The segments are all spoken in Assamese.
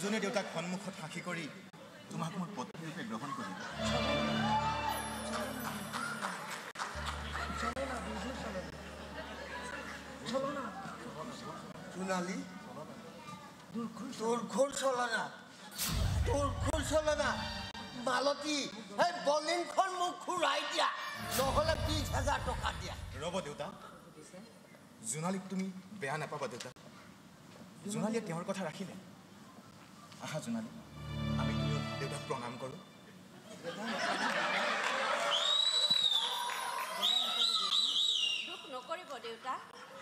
দুজনে দেউতাক সন্মুখত সাক্ষী কৰি তোমাক মোৰ পত্নী ৰূপে গ্ৰহণ কৰিম। সোণালী তোৰ ঘোৰ চলে না মালতী সেই বলিনখন মোক ঘূৰাই দিয়া, নহ'লে 20,000 টকা দিয়া। ৰ'ব দেউতা, জোনালীক তুমি বেয়া নাপাবা দেউতা। জোনালীয়ে তেওঁৰ কথা ৰাখিলে। আহা জোনালী, আমি তুমিও দেউতাক প্ৰণাম কৰোঁ। দুখ নকৰিব দেউতা,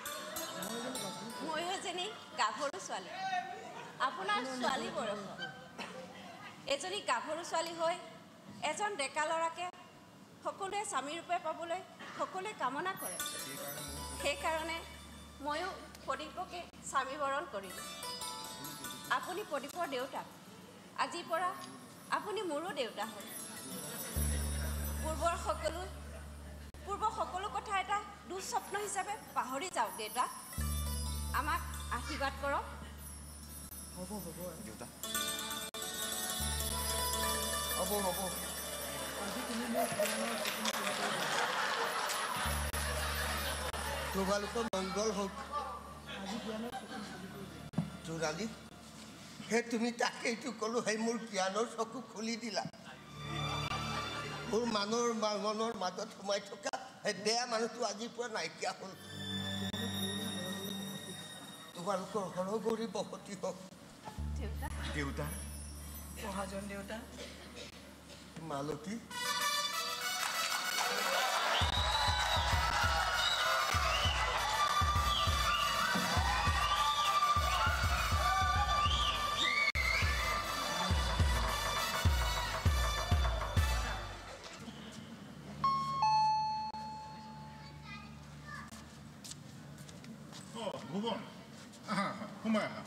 ময়ো এজনী গাভৰু ছোৱালী, আপোনাৰ ছোৱালী বয়স। এজনী গাভৰু ছোৱালী হৈ এজন ডেকা ল'ৰাকে সকলোৱে স্বামী ৰূপে পাবলৈ সকলোৱে কামনা কৰে। সেইকাৰণে ময়ো প্ৰদীপকে স্বামী বৰণ কৰিলোঁ। আপুনি প্ৰদীপৰ দেউতাক, আজিৰ পৰা আপুনি মোৰো দেউতা হ'ল। পূৰ্বৰ সকলো কথা এটা দুঃস্বপ্ন হিচাপে পাহৰি যাওক দেউতা। আমাক আশীৰ্বাদ কৰক। হ'ব দেউতা, হ'ব। তোমালোকৰ মংগল হওক। জোনালী, সেই তুমি তাকেইটো ক'লো, সেই মোৰ জ্ঞানৰ চকু খুলি দিলা। মোৰ মনৰ মাজত সোমাই থকা সেই বেয়া মানুহটো আজিৰ পৰা নাইকিয়া হ'ল। তোমালোকৰ হৰগৌৰী বসতি হওক। দেউতা মহাজন দেউতা, মালতী ভুৱন, সোমাই আহা।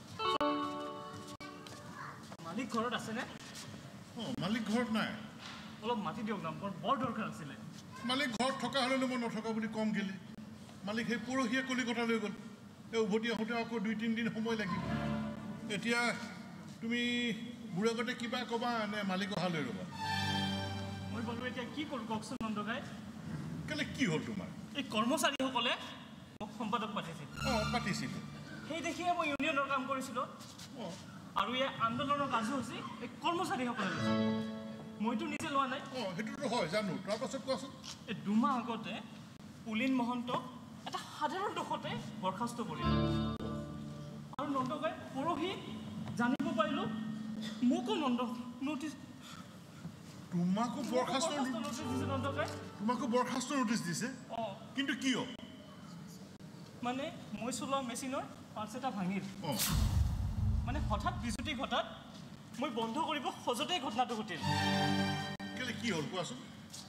মালিক ঘৰত আছেনে? মালিক ঘৰত নাই। অলপ মাতি দিয়ক না, বৰ দৰকাৰ আছিলে। মালিক ঘৰত থকা হ'লেনো মই নথকা বুলি কম গেলি। মালিক সেই পৰহিয়ে কলিকতা লৈ গ'ল। এই উভতি আহোঁতে আকৌ 2-3 দিন সময় লাগিব। এতিয়া তুমি বুঢ়াগতে কিবা ক'বা নে মালিক অহালৈ ৰ'বা? মই বোলো এতিয়া কি কৰোঁ কওকচোন নন্দগাই। কেলে কি হ'ল তোমাৰ? এই কৰ্মচাৰীসকলে মোক সম্পাদক পাতিছিল। পাতিছিলোঁ। সেই দেখিয়ে মই ইউনিয়নৰ কাম কৰিছিলোঁ। আৰু এই আন্দোলনৰ কাজো হৈছে এই কৰ্মচাৰীসকলে লৈছে, মইতো নিজে লোৱা নাই। সেইটোতো হয় জানো। তাৰপাছত কোৱাচোন। এই 2 মাহ আগতে পুলিন মহন্তক এটা সাধাৰণ দোষতে বৰখাস্ত কৰিলোঁ। আৰু নন্দগাই পৰহি জানিব পাৰিলোঁ মোকো নটিচ তোমাকো বৰখাস্ত নটিচ দিছে। নন্দগাই তোমাকো বৰখাস্ত নটিচ দিছে? কিন্তু কিয়? মানে মই চলোৱা মেচিনৰ পাৰ্টছ এটা ভাঙিল। মানে হঠাৎ বিজুতি ঘটাত মই বন্ধ কৰিব খোজতেই ঘটনাটো ঘটিল। কেলে কি হ'ল কোৱাচোন?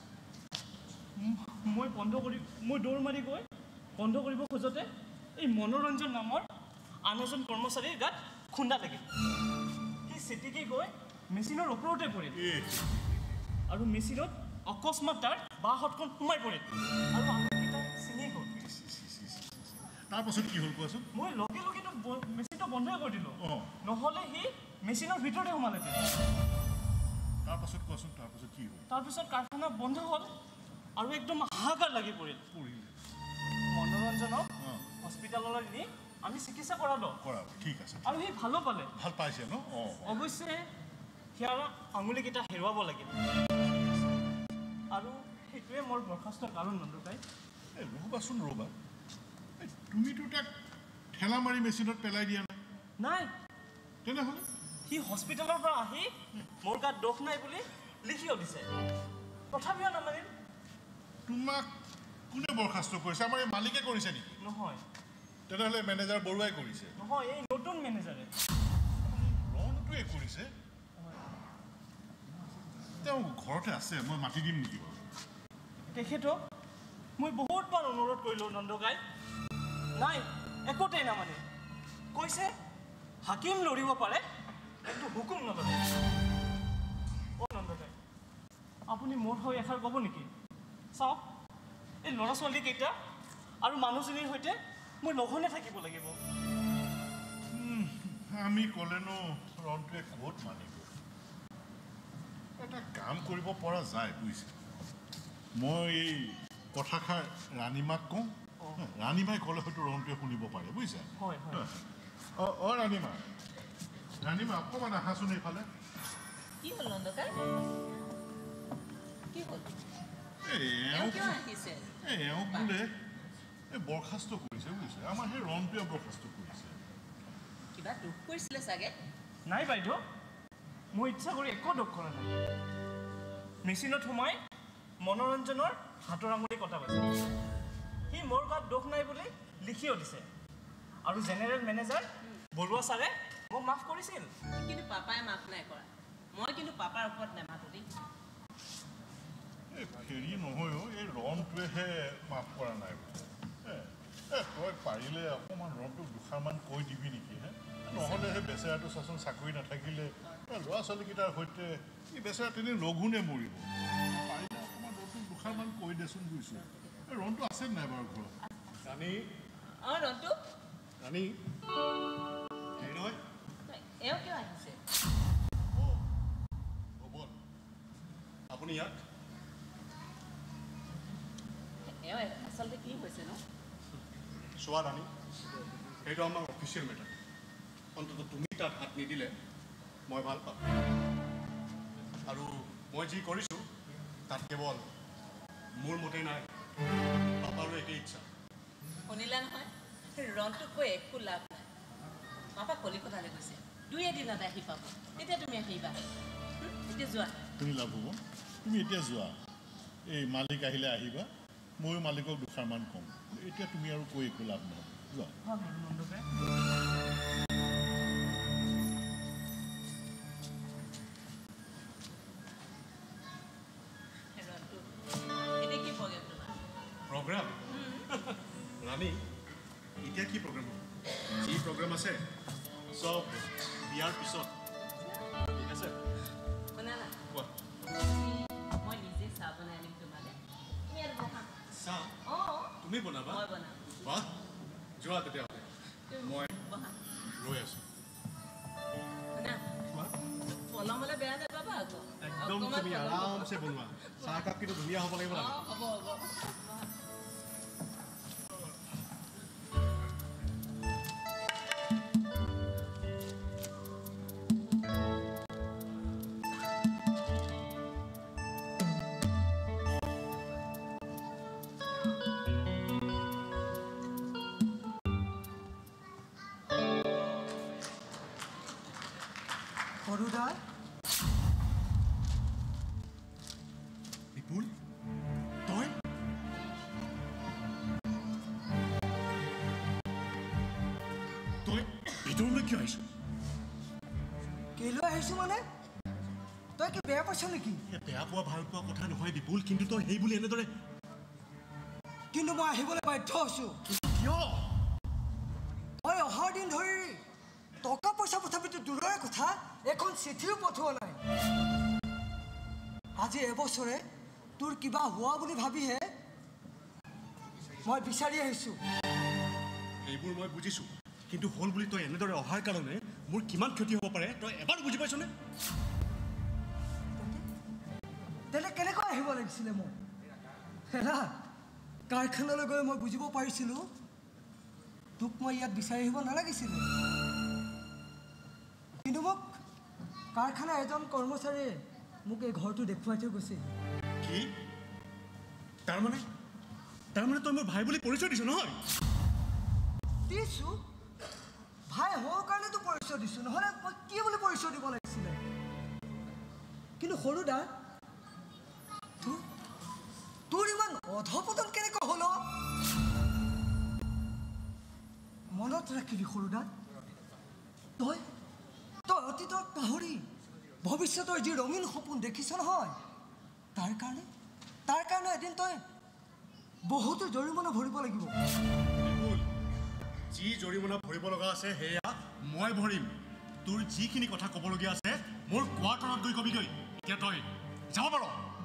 মই দৌৰ মাৰি গৈ বন্ধ কৰিব খোজতে এই মনোৰঞ্জন নামৰ আন এজন কৰ্মচাৰীৰ গাত খুন্দা লাগিল। সেই চিটিকি গৈ মেচিনৰ ওপৰতে পৰিল আৰু মেচিনত অকস্মাত তাৰ বাঁ হাতখন সোমাই পৰিল আৰু আঙুলিকেইটা ছিঙি গ'ল। তাৰপাছত কি হ'ল কোৱাচোন? মই লগে লগেতো মেচিনটো বন্ধই কৰি দিলোঁ, নহ'লে সি মেচিনৰ ভিতৰতে সোমালে। তাৰপাছত কোৱাচোন, তাৰপাছত কি হ'ল? তাৰপিছত কাৰখানা বন্ধ হ'ল আৰু একদম হাহাকাৰ লাগি পৰিল। মনোৰঞ্জনক হস্পিটেললৈ নি আমি চিকিৎসা কৰালোঁ। ঠিক আছে। আৰু সি ভালো পালে। ভাল পাইছে ন? অৱশ্যে সিয়াৰ আঙুলিকেইটা হেৰুৱাব লাগিল আৰু সেইটোৱে মোৰ বৰখাস্তৰ কাৰণ। নন্দগাই ৰ'বা, তুমিতো তাক ঠেলা মাৰি মেচিনত পেলাই দিয়া নাই? তেনেহ'লে সি হস্পিটেলৰ পৰা আহি মোৰ গাত দোষ নাই বুলি লিখিও দিছে, তথাপিও নামানিল। তোমাক কোনে বৰখাস্ত কৰিছে? আমাৰ এই মালিকে কৰিছে নেকি? নহয়। তেনেহ'লে মেনেজাৰ বৰুৱাই কৰিছে? নহয়, এই নতুন মেনেজাৰে। ৰণটোৱে কৰিছে? তেওঁ ঘৰতে আছে, মই মাতি দিম নেকি বাৰু? তেখেতক মই বহুতবাৰ অনুৰোধ কৰিলোঁ নন্দগাই, নাই, একোতেই নামানে। কৈছে হাকিম লৰিব পাৰে কিন্তু হুকুম নলৰে। নন্দগাই, আপুনি মোৰ হৈ এষাৰ ক'ব নেকি? চাওক, এই ল'ৰা ছোৱালীকেইটা আৰু মানুহজনীৰ সৈতে মই লঘোণে থাকিব লাগিব। আমি ক'লেনো ৰণটোৱে ক'ত মানিব এটা কাম কৰিব পৰা যায় বুজিছে মই এই কথাষাৰ ৰাণীমাক কওঁ ৰাণীমাই ক'লে হয়তো ৰণটোৱে শুনিব পাৰে বুজিছা অঁ ৰাণীমা অকণমান আহাচোন এইফালে কি হ'ল নন্দকা কি হ'ল এওঁ বোলে এই বৰখাস্ত কৰিছে বুজিছে আমাৰ সেই ৰণটোৱে বৰখাস্ত কৰিছে কিবা দুখ কৰিছিলে চাগে নাই বাইদেউ মই ইচ্ছা কৰি একো দুখ কৰা নাই মেচিনত সোমাই মনোৰঞ্জনৰ হাতৰ আঙুলি কটা পাইছে সি মোৰ গাত দোষ নাই বুলি লিখিও দিছে আৰু জেনেৰেল মেনেজাৰ বৰুৱা ছাৰে মোক মাফ কৰিছিল কিন্তু পাপাই মাফ নাই কৰা মই কিন্তু পাপাৰ ওপৰত নেমাতো দেই এই ফেৰি নহয়ো এই ৰণটোৱেহে মাফ কৰা নাই তই পাৰিলে অকণমান ৰণটোক দুষাৰমান কৈ দিবি নেকি হে নহ'লে সেই বেচেৰাটো চাচোন চাকৰি নাথাকিলে ল'ৰা ছোৱালীকেইটাৰ সৈতে এই বেচেৰা তেনেই লঘোণে মৰিব পাৰিলে অকণমান ৰণটোক দুষাৰমান কৈ দেচোন বুজিছোঁ এই ৰণটো আছে নাই বাৰু ঘৰত ৰাণী অঁ ৰন্তু ৰাণী হেৰি নহয় এওঁ কিয় আহিছে অঁ হ'ব আপুনি ইয়াত এওঁ আচলতে কি হৈছে ন চোৱা ৰাণী সেইটো আমাৰ অফিচিয়েল মেটাৰ অন্ততঃ তুমি তাত হাত নিদিলে মই ভাল পাম আৰু মই যি কৰিছোঁ তাত কেৱল মোৰ মতে নাই পাপাৰো একেই ইচ্ছা শুনিলা নহয় ৰণটোক কৈ একো লাভ নাই পাপা কলিকতালৈ গৈছে দুই এদিনত আহি পাব তেতিয়া তুমি আহিবা এতিয়া যোৱা তুমি লাভ হ'ব তুমি এতিয়া যোৱা এই মালিক আহিলে আহিবা ময়ো মালিকক দুষাৰমান ক'ম এতিয়া তুমি আৰু কৈ একো লাভ নহ'ব যোৱা এতিয়া কি প্ৰগ্ৰেম তোমাৰ প্ৰগ্ৰাম ৰাণী এতিয়া কি প্ৰগ্ৰেম হ'ব যি প্ৰগ্ৰেম আছে চব বিয়াৰ পিছত ঠিক আছে শুনা না কোৱা মই নিজে চাহ বনাই আনিম তোমালৈ তুমি আৰু বহা চাহ অঁ তুমি বনাবা মই বনাম বাহ যোৱা তেতিয়াহ'লে মই বহা ৰৈ আছোঁ শুনা কোৱা পলমলৈ বেয়া নাপাবা আকৌ একদম তুমি আৰামছে বনোৱা চাহকাপ কিন্তু ধুনীয়া হ'ব লাগিব অঁ হ'ব হ'ব বহা সৰুদা বিপুল তই তই ভিতৰলৈ কিয় আহিছ কেলৈ আহিছো মানে তই কি বেয়া পাইছ নেকি বেয়া পোৱা ভাল পোৱা কথা নহয় বিপুল কিন্তু তই সেই বুলি এনেদৰে কিন্তু মই আহিবলৈ বাধ্য হৈছোঁ কিয় মই অহাৰ দিন ধৰি টকা পইচা পঠাবিটো দূৰৰে কথা এখন চিঠিও পঠোৱা নাই আজি এবছৰে তোৰ কিবা হোৱা বুলি ভাবিহে মই বিচাৰি আহিছোঁ এইবোৰ মই বুজিছোঁ কিন্তু হ'ল বুলি তই এনেদৰে অহাৰ কাৰণে মোৰ কিমান ক্ষতি হ'ব পাৰে তই এবাৰ বুজি পাইছনে তেনে কেনেকৈ আহিব লাগিছিলে মোক হেৰা কাৰখানালৈ গৈ মই বুজিব পাৰিছিলোঁ তোক মই ইয়াত বিচাৰি আহিব নালাগিছিলে কিন্তু মোক কাৰখানাৰ এজন কৰ্মচাৰীয়ে মোক এই ঘৰটো দেখুৱাই থৈ গৈছে কি তাৰমানে তই মোৰ ভাই বুলি পৰিচয় দিছ নহয় দিছোঁ ভাই হোৱাৰ কাৰণেতো পৰিচয় দিছোঁ নহ'লে মই কি বুলি পৰিচয় দিব লাগিছিলে কিন্তু সৰুদা তোৰ ইমান অধপতন কেনেকৈ হ'ল মনত ৰাখিবি সৰুদা তই অতীতক পাহৰি ভৱিষ্যতৰ যি ৰঙীন সপোন দেখিছ নহয় তাৰ কাৰণে এদিন তই বহুতো জৰিমনা ভৰিব লাগিব যি জৰিমনা ভৰিব লগা আছে সেয়া মই ভৰিম তোৰ যিখিনি কথা ক'বলগীয়া আছে মোৰ কোৱাৰ্টাৰত গৈ কবিগৈ এতিয়া তই যাব পাৰ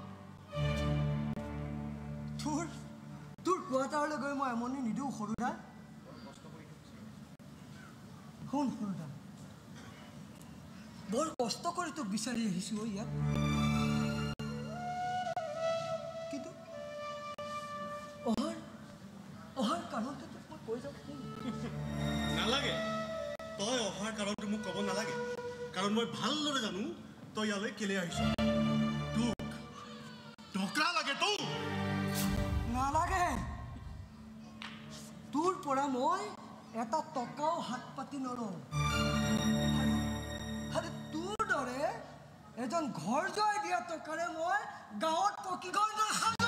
তোৰ কোৱাৰ্টাৰলৈ গৈ মই আমনি নিদিওঁ সৰুদা শুন সৰুদা বৰ কষ্ট কৰি তোক বিচাৰি আহিছোঁ ইয়াত। কিন্তু অহাৰ কাৰণটো তোক মই কৈ যাম। নালাগে, তই অহাৰ কাৰণটো মোক ক'ব নালাগে, কাৰণ মই ভালদৰে জানো তই ইয়ালৈ কেলে আহিছ। তোক টকা লাগে তোক। নালাগে, তোৰ পৰা মই এটা টকাও হাত পাতি নলওঁ। আৰু তোৰ দৰে এজন ঘৰ জোৱাই দিয়া টকাৰে মই গাঁৱত পকী ঘৰ নাসাজো।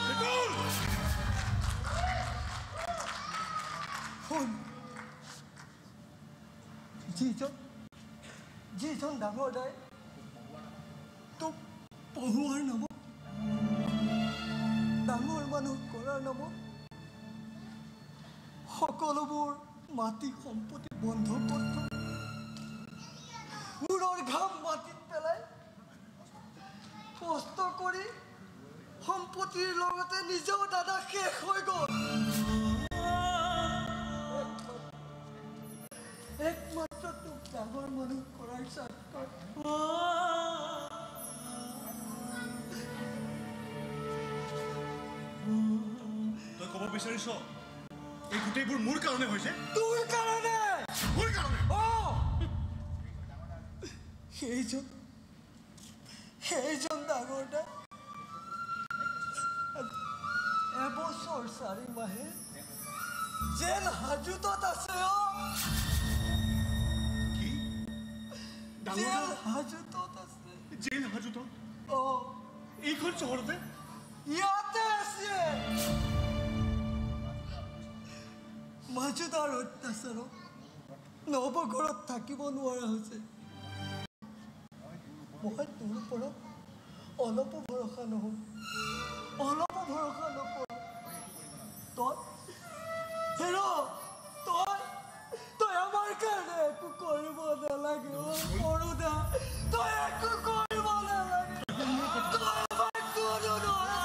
যিজন ডাঙৰ দাই তোক পঢ়োৱাৰ নামত, ডাঙৰ মানুহ কৰাৰ নামত সকলোবোৰ মাটি সম্পত্তি বন্ধক পত্ৰ মূৰৰ ঘাম মাটিত পেলাই কষ্ট কৰি সম্পত্তিৰ লগতে নিজেও দাদা শেষ হৈ গ'ল। একমাত্ৰ তোক ডাঙৰ মানুহ কৰাৰ স্বাৰ্থত তই ক'ব বিচাৰিছ এই গোটেইবোৰ মোৰ কাৰণে হৈছে? তোৰ কাৰণে। মোৰ কাৰণে? সেইজন ডাঙৰ দা এবছৰ 4 মাহে জেল হাজতত আছে। কি? জেল হাজতত আছে। জেল হাজতত? এইখন চহৰতে? ইয়াতে আছে। মাজুদাৰ অত্যাচাৰত নৱঘৰত থাকিব নোৱাৰা হৈছে। মই তোৰ পৰা অলপো ভৰসা নহ'ল, অলপো ভৰসা নকৰোঁ। তই আমাৰ কাৰণে একো কৰিব নালাগে। সৰু দা, তই একো কৰিব নালাগে। তই আমাৰ কোনো নহয়।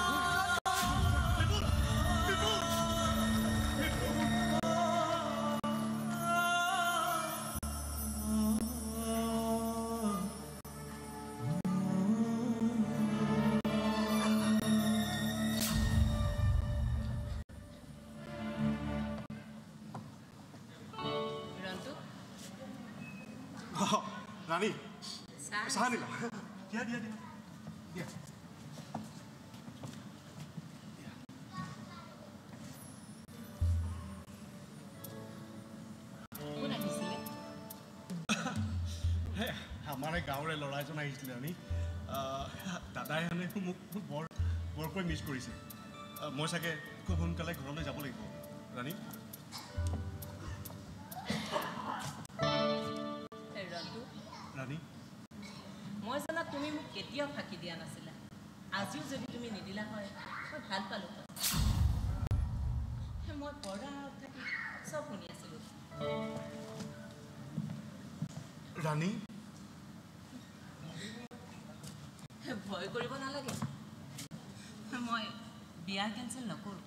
ৰাণী, চাহ নিলা? দিয়া দিয়া দিয়া দিয়া। আমাৰ গাঁৱৰে ল'ৰা এজন আহিছিলে ৰাণী। দাদাই মানে মোক বৰকৈ মিছ কৰিছে। মই চাগে খুব সোনকালে ঘৰলৈ যাব লাগিব ৰাণী। ৰাণী, মই জানা তুমি মোক কেতিয়াও ফাঁকি দিয়া নাছিলা। আজিও যদি তুমি নিদিলা হয় মই ভাল পালোঁ হয়। মই পৰ্দাত থাকি চব শুনি আছিলোঁ। ৰাণী, ভয় কৰিব নালাগে, মই বিয়া কেঞ্চেল নকৰোঁ।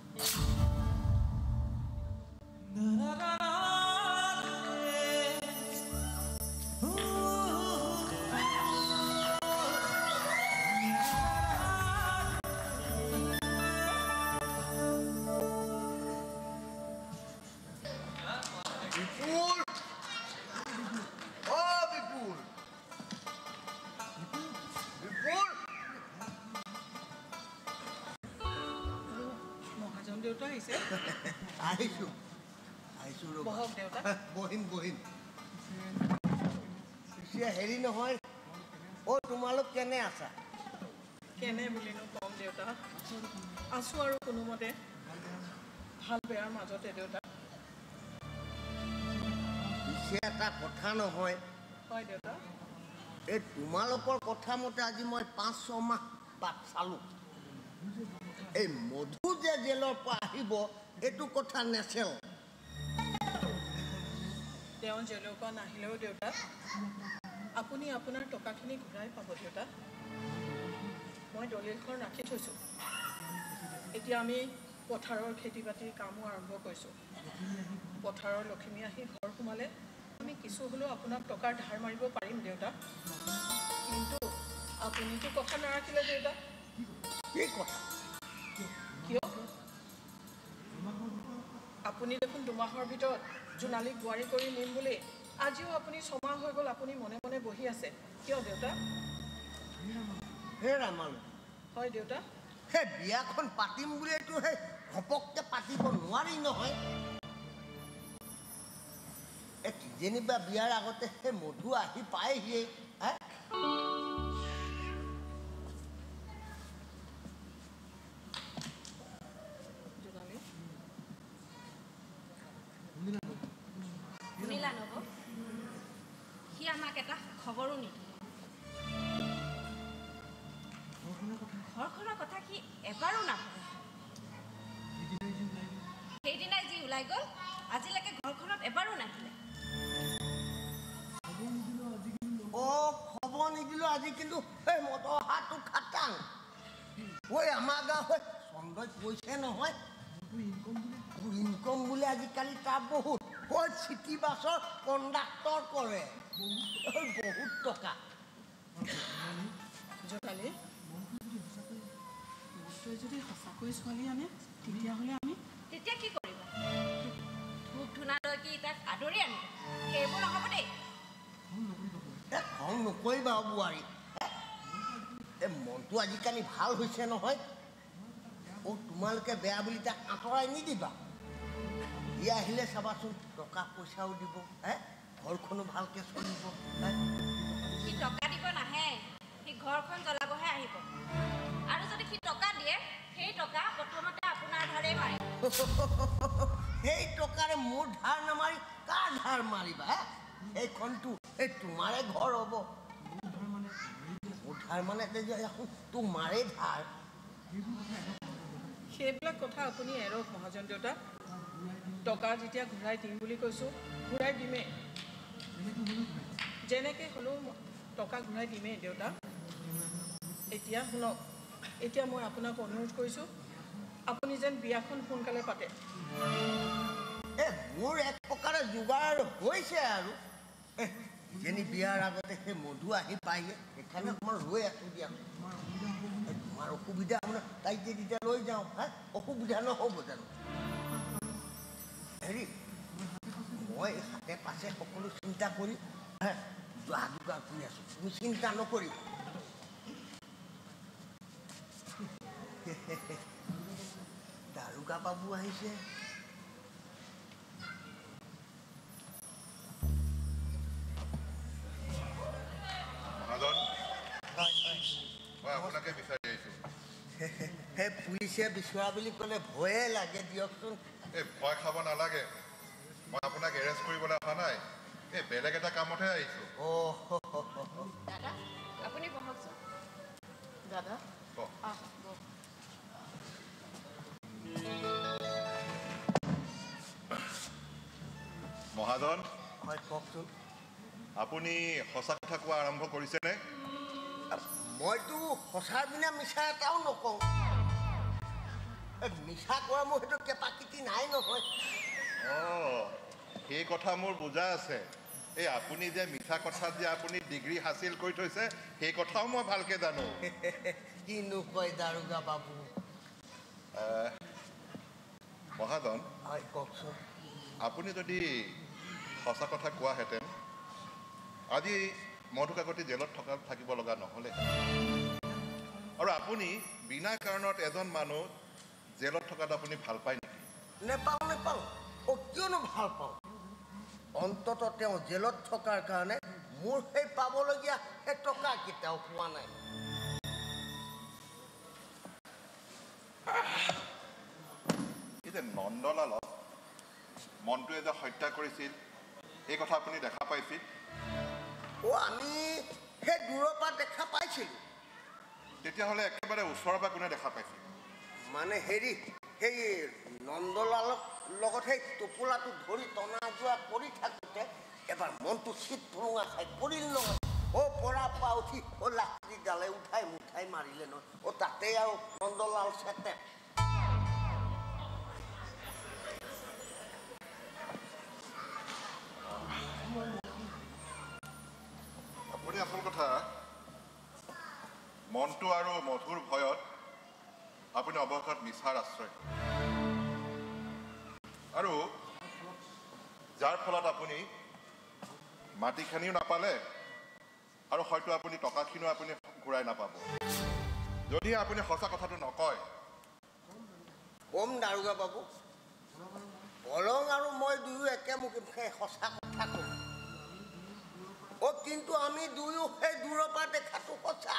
হেৰি নহয়, তোমালোক কেনে আছা? কেনে বুলিনো কম দেউতা, আছোঁ আৰু কোনোমতে ভাল বেয়াৰ মাজতে দেউতা। পিছে এটা কথা নহয়? হয় দেউতা। এই তোমালোকৰ কথা মতে আজি মই 5-6 মাহ বাট চালোঁ। এই মধু যে জেলৰ পৰা আহিব এইটো কথা নেচেল। তেওঁ জেলৰ পৰা নাহিলেও দেউতা আপুনি আপোনাৰ টকাখিনি ঘূৰাই পাব দেউতা। মই দলিলখন ৰাখি থৈছোঁ। এতিয়া আমি পথাৰৰ খেতি বাতিৰ কামো আৰম্ভ কৰিছোঁ। পথাৰৰ লখিমী আহি ঘৰ সোমালে আমি কিছু হ'লেও আপোনাক টকাৰ ধাৰ মাৰিব পাৰিম দেউতা কিন্তু আপুনিতো কথা নাৰাখিলে দেউতা কি কথা কিয় আপুনি দেখোন দুমাহৰ ভিতৰত জোনালীক বোৱাৰী কৰি নিম বুলি আজিও আপুনি 6 মাহ হৈ গ'ল আপুনি মনে মনে বহি আছে কিয় দেউতা হে ৰামানু হয় দেউতা হে বিয়াখন পাতিম বুলিতো হে ঘপককে পাতিব নোৱাৰি নহয় যেনিবা বিয়াৰ আগতে হে মধু আহি পায়হিয়ে শুনিলা নব সি আমাক এটা খবৰো নিদিয়ে ঘৰখনৰ কথা সি এবাৰো নাভাবে সেইদিনাই যি ওলাই গ'ল আজিলৈকে ঘৰখনত এবাৰো নাহিলে খবৰ নিদিলো আজি কিন্তু সেই মদৰ হাতটো খাটাং ঐ আমাৰ গাঁও চন্দ্ৰই কৈছে নহয় ইনকম বুলি আজিকালি তাৰ বহুত চিটি বাছৰ কণ্ডাক্টৰ কৰে বহুত টকা জোনালী যদি সঁচাকৈ ছোৱালী আনে তেতিয়াহ'লে আমি তেতিয়া কি কৰিব ধূপ ধূনা লৈ কি তাক আদৰি আনিব সেইবোৰ নহ'ব দেই খং নকৰিবা বোৱাৰী মনটো আজিকালি ভাল হৈছে নহয় তোমালোকে বেয়া বুলি তাক আঁতৰাই নিদিবা ই আহিলে চাবাচোন টকা পইচাও দিব ঘৰখনো ভালকে চলিব সি টকা দিব নাহে সি ঘৰখন জ্বলাবহে আহিব আৰু যদি সি টকা দিয়ে সেই টকা প্ৰথমতে আপোনাৰ ধাৰে মাৰিব সেই টকাৰে মোৰ ধাৰ নামাৰি কাৰ ধাৰ মাৰিবা এইখনটো তোমাৰে ঘৰ হ'ব মোৰ ধাৰ মানে তোমাৰে ধাৰ সেইবিলাক কথা আপুনি এৰক মহাজন দেউতা টকা যেতিয়া ঘূৰাই দিম বুলি কৈছোঁ ঘূৰাই দিমেই যেনেকৈ হ'লেও টকা ঘূৰাই দিমেই দেউতা এতিয়া শুনক এতিয়া মই আপোনাক অনুৰোধ কৰিছোঁ আপুনি যেন বিয়াখন সোনকালে পাতে মোৰ এক প্ৰকাৰে যোগাৰ হৈছে আৰু যেনি বিয়াৰ আগতে সেই মধু আহি পায়গে সেইকাৰণে অকণমান ৰৈ আছোঁ দিয়া তোমাৰ অসুবিধা তাইক যে যেতিয়া লৈ যাওঁ অসুবিধা নহ'ব জানো হেৰি মই হাতে পাছে সকলো চিন্তা কৰি যোৱা যোগাৰ কৰি আছোঁ তুমি চিন্তা নকৰিবা দাৰোগা বাবু আহিছে পুলিচে বিচৰা বুলি ক'লে ভয়ে লাগে দিয়কচোন ভয় খাব নালাগে মই আপোনাক এৰেষ্ট কৰিবলৈ অহা নাই বেলেগ এটা কামতহে আহিছোঁ দাদা আপুনি বহকচোন দাদা মহাজন হয় কওকচোন আপুনি সঁচা কথা কোৱা আৰম্ভ কৰিছেনে মইতো সঁচা বিনা মিছা এটাও নকওঁ মিছা কৰা মোৰ সেইটো কেপাচিটি নাই নহয় সেই কথা মোৰ বুজা আছে আপুনি যে মিছা কথাত যে আপুনি ডিগ্ৰী হাচিল কৰি থৈছে সেই কথাও মই ভালকে জানো কিনো কয় দাৰোগা বাবু মহাজন হয় কওকচোন আপুনি যদি সঁচা কথা কোৱাহেঁতেন আজি মধু কাকতি জেলত থাকিব লগা নহ'লে আৰু আপুনি বিনা কাৰণত এজন মানুহ জেলত থকাটো আপুনি ভাল পায় নেকি নেপাওঁ কিয়নো ভাল পাওঁ অন্তত তেওঁ জেলত থকাৰ কাৰণে মোৰ সেই পাবলগীয়া সেই টকা কেতিয়াও পোৱা নাই এই যে নন্দলালক মনটোৱে যে হত্যা কৰিছিল এই কথা আপুনি দেখা পাইছিল আমি সেই দূৰৰ পৰা দেখা পাইছিলোঁ তেতিয়াহ'লে একেবাৰে ওচৰৰ পৰা কোনে দেখা পাইছিল মানে হেৰি সেই নন্দলালক লগত সেই টোপোলাটো ধৰি টনা যোৱা কৰি থাকোঁতে এবাৰ মনটো চিত ধৰুঙা খাই পৰিল নহয় পৰা পা উঠি লাঠি ডালে উঠাই মুঠাই মাৰিলে নহয় তাতে আৰু নন্দলাল চেতে মন্টু আৰু মধুৰ ভয়ত আপুনি অৱশেষত মিছাৰ আশ্ৰয় আৰু যাৰ ফলত আপুনি মাটিখিনিও নাপালে আৰু হয়তো আপুনি টকাখিনিও আপুনি ঘূৰাই নাপাব যদি আপুনি সঁচা কথাটো নকয় কম দাৰোগা বাবু বৰং আৰু মই দুয়ো একে মুখে সঁচা কথা কম কিন্তু আমি দুয়ো সেই দূৰৰ পৰা দেখাটো সঁচা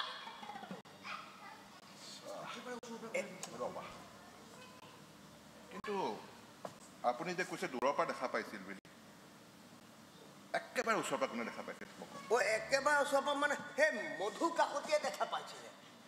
কিন্তু আপুনি যে কৈছে দূৰৰ পৰা দেখা পাইছিল বুলি একেবাৰে ওচৰৰ পৰা কোনে দেখা পাইছিল একেবাৰে ওচৰৰ পৰা মানে সেই মধু কাকতিয়ে দেখা পাইছিলে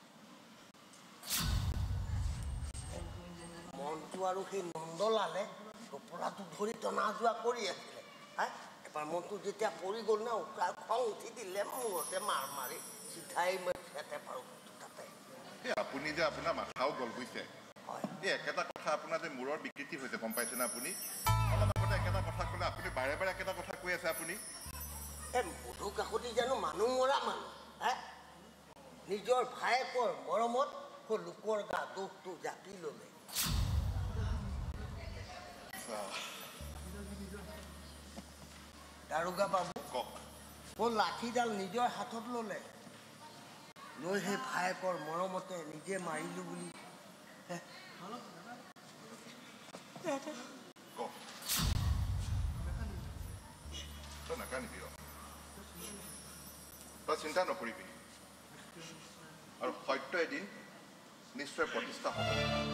মনটো আৰু সেই নন্দলালে টপৰাটো ধৰি টনা যোৱা কৰি আছিলে এবাৰ মনটো যেতিয়া পৰি গ'ল ন খং উঠি দিলে মূৰতে মাৰ মাৰি চিধাই মই খেতে পাৰোঁ তাতে আপুনি যে আপোনাৰ মাথাও গ'ল বুজিছে এই একেটা কথা আপোনাৰ যে মূৰৰ বিকৃতি হৈছে গম পাইছেনে আপুনি অলপ আগতে একেটা কথা ক'লে আপুনি বাৰে বাৰে একেটা কথা কৈ আছে আপুনি মধু কাকতি জানো মানুহ মৰা মানুহ নিজৰ ভায়েকৰ মৰমত লোকৰ গা দুখটো জাপি ল'লে দাৰোগা বাবু লাঠিডাল নিজৰ হাতত ল'লে লৈ সেই ভায়েকৰ মৰমতে নিজে মাৰিলো বুলি নাকানিবি তই চিন্তা নকৰিবি আৰু সত্য এদিন নিশ্চয় প্ৰতিষ্ঠা হ'ব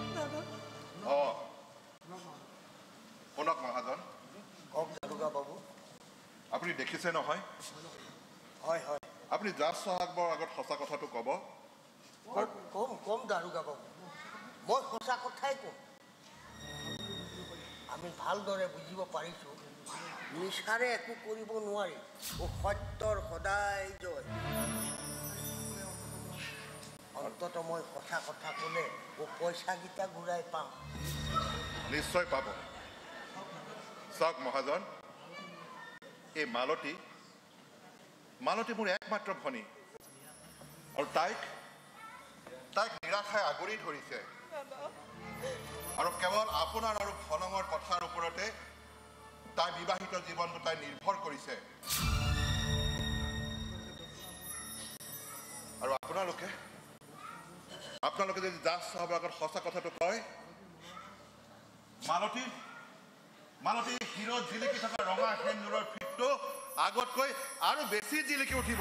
শুনক মহাজন কওক দাৰোগা বাবু আপুনি দেখিছে নহয় হয় হয় আপুনি জাজ চাহাবৰ আগত সঁচা কথাটো ক'ব কম দাৰোগা বাবু মই সঁচা কথাই ক'ম আমি ভালদৰে বুজিব পাৰিছোঁ মিছাৰে একো কৰিব নোৱাৰি সত্যৰ সদায় জয় অন্তত মই সঁচা কথা ক'লে পইচাকেইটা ঘূৰাই পাম নিশ্চয় পাব চাওক মহাজন এই মালতী মোৰ একমাত্ৰ ভনী আৰু তাইক নিৰাশাই আগুৰি ধৰিছে আৰু কেৱল আপোনাৰ আৰু ভনঙৰ কথাৰ ওপৰতে তাই বিবাহিত জীৱনটো তাই নিৰ্ভৰ কৰিছে আৰু আপোনালোকে যদি জাজ চাহাবৰ আগত সঁচা কথাটো কয় মালতী হিৰত জিলিকি থকা ৰঙা সেন্দুৰৰ ফিটটো আগতকৈ আৰু বেছি জিলিকি উঠিব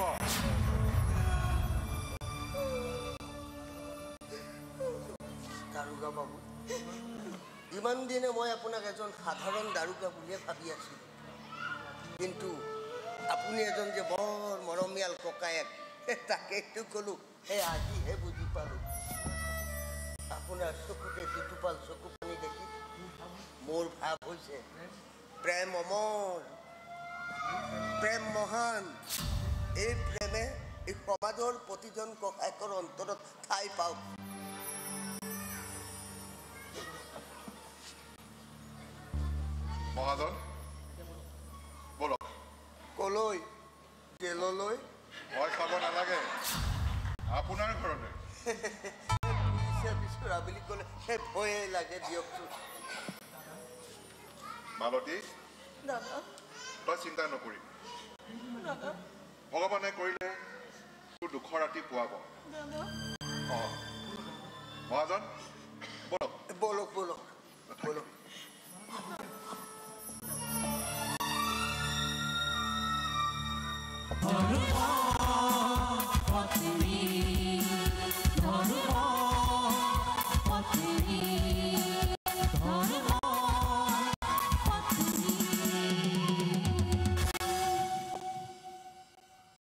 দাৰোগা বাবু ইমান দিনে মই আপোনাক এজন সাধাৰণ দাৰোগা বুলিয়ে ভাবি আছিলোঁ কিন্তু আপুনি এজন যে বৰ মৰমীয়াল ককায়েক তাকেইতো ক'লোঁ সেই আজিহে বুজি পালোঁ আপোনাৰ চকুতে দুটোপাল চকু পানী দেখি মোৰ ভাৱ হৈছে প্ৰেম অমৰ প্ৰেম মহান এই প্ৰেমে এই সমাজৰ প্ৰতিজন ককায়েকৰ অন্তৰত ঠাই পাওক মহাজন বলক কলৈ জেললৈ ভয় খাব নালাগে আপোনাৰ ঘৰতে বিচৰা বুলি ক'লে সেই ভয়ে লাগে দিয়কচোন মালতী তই চিন্তা নকৰিবি ভগৱানে কৰিলে তোৰ দুখৰ ৰাতি পুৱাব মহাজন বলক বলক